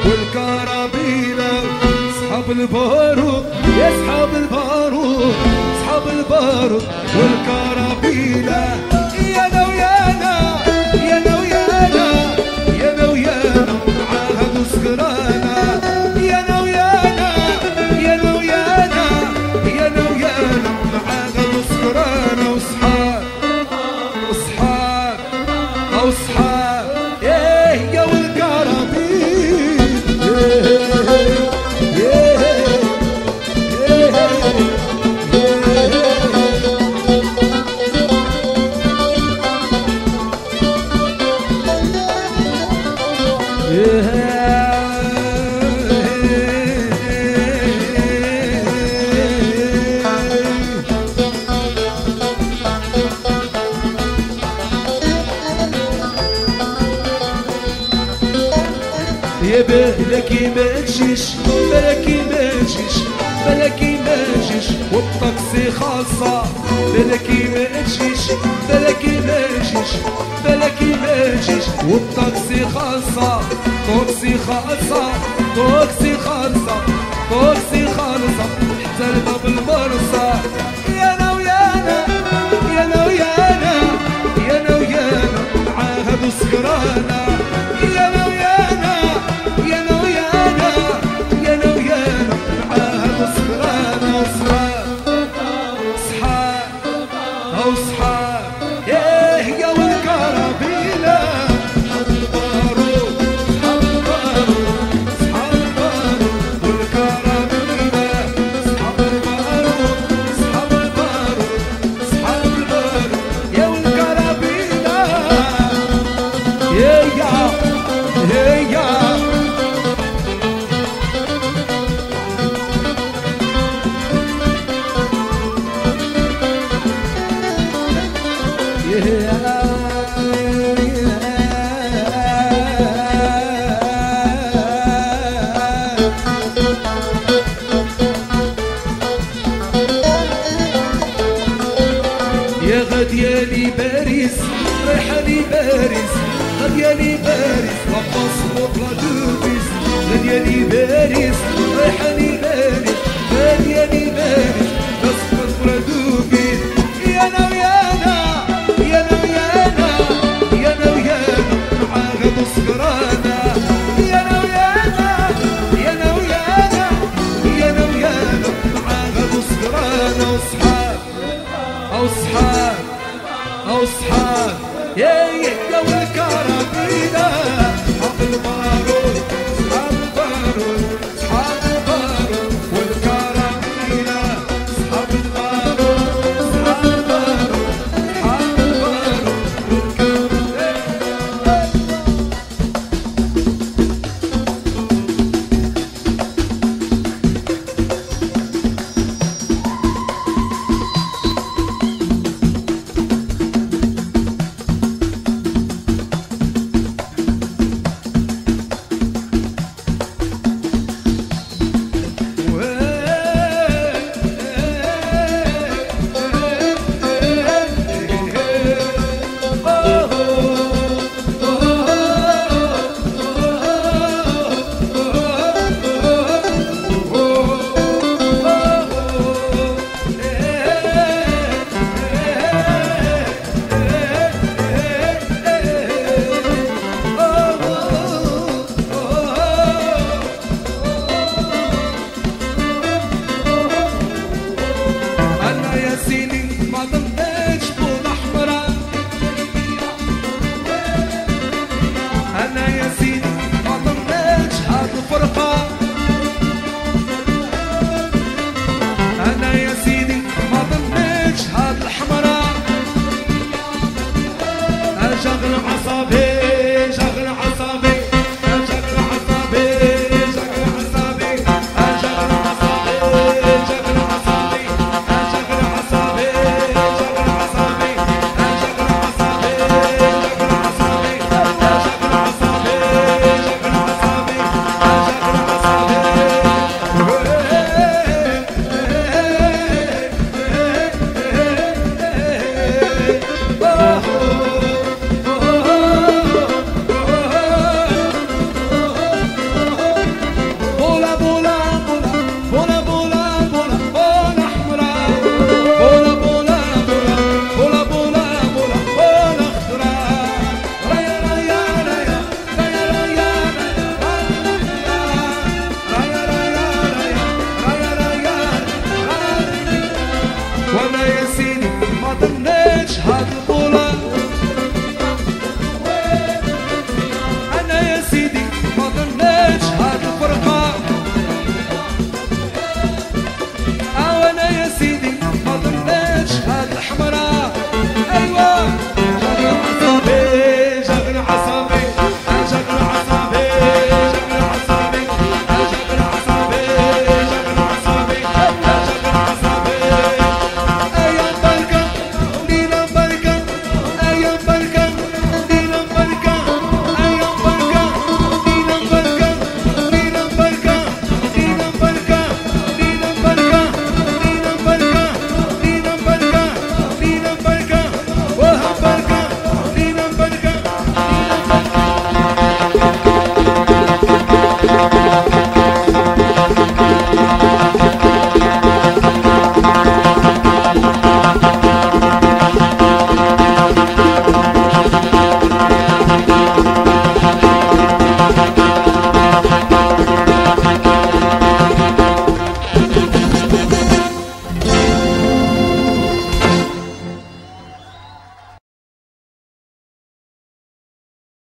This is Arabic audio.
والكرابينة صحاب البارود يا صحاب البارود صحاب البارود والكرابينة يانا ويانا يانا ويانا يانا ويانا عاهد وسكرانة يانا ويانا يانا ويانا يانا ويانا عاهد وسكرانة وصحاب وصحاب أو صحاب يا والكرابين يا بلكي ما تجيش بلكي ما تجيش بلكي ما تجيش والطاكسي خاصة بلكي ما تجيش بلكي ما تجيش بلكي ما تجيش والطاكسي خاصة طاكسي خاصة طاكسي خاصة طاكسي خاصة حتى الباب المرصى يانا ويانا يانا ويانا يانا ويانا عاهد وسكرانة يانا ويانا يانا ويانا يانا ويانا عاهد وسكرانة وصحاب صحاب أو صحاب يا والكرابينة صحاب البارود صحاب البارود صحاب البارود والكرابينة صحاب البارود صحاب البارود صحاب البارود يا والكرابينة يا يا غديالي باريس ريحاني باريس غديالي باريس لا باسبور لا دوبيس غديالي باريس ريحاني باريس غديالي باريس باسبور لا دوبيس يانا ويانا يانا ويانا يانا ويانا عاهد وسكرانة يانا ويانا يانا ويانا يانا ويانا عاهد وسكرانة وصحاب أو صحاب أو صحاب يا والكرابينة